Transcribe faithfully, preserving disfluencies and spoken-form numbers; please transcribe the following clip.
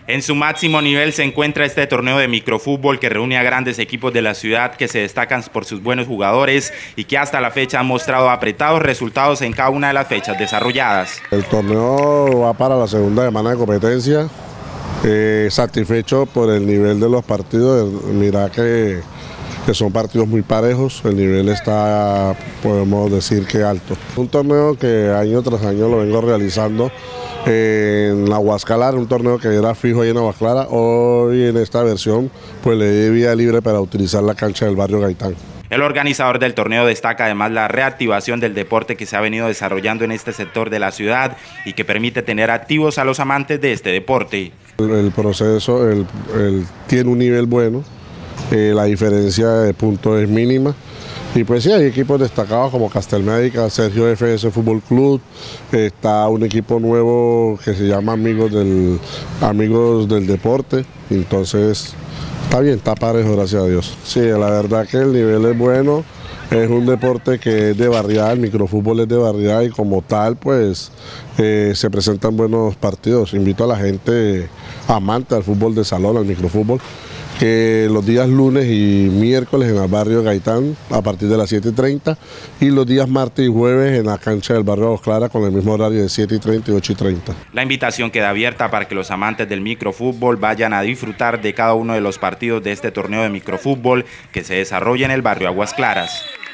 En su máximo nivel se encuentra este torneo de microfútbol que reúne a grandes equipos de la ciudad que se destacan por sus buenos jugadores y que hasta la fecha han mostrado apretados resultados en cada una de las fechas desarrolladas. El torneo va para la segunda semana de competencia, eh, satisfecho por el nivel de los partidos. Mira que, que son partidos muy parejos, el nivel está, podemos decir que alto. Un torneo que año tras año lo vengo realizando en Aguasclara, un torneo que era fijo ahí en Aguasclara. Hoy en esta versión pues le di vía libre para utilizar la cancha del barrio Gaitán. El organizador del torneo destaca además la reactivación del deporte que se ha venido desarrollando en este sector de la ciudad y que permite tener activos a los amantes de este deporte. El, el proceso el, el, tiene un nivel bueno, eh, la diferencia de puntos es mínima. Y pues sí, hay equipos destacados como Castelmédica, Sergio F S Fútbol Club, está un equipo nuevo que se llama Amigos del, Amigos del Deporte, entonces está bien, está parejo, gracias a Dios. Sí, la verdad que el nivel es bueno, es un deporte que es de barriada, el microfútbol es de barriada y como tal pues eh, se presentan buenos partidos. Invito a la gente amante al fútbol de salón, al microfútbol, que los días lunes y miércoles en el barrio Gaitán a partir de las siete y treinta y los días martes y jueves en la cancha del barrio Aguasclara con el mismo horario de siete y treinta y ocho y treinta. La invitación queda abierta para que los amantes del microfútbol vayan a disfrutar de cada uno de los partidos de este torneo de microfútbol que se desarrolla en el barrio Aguas Claras.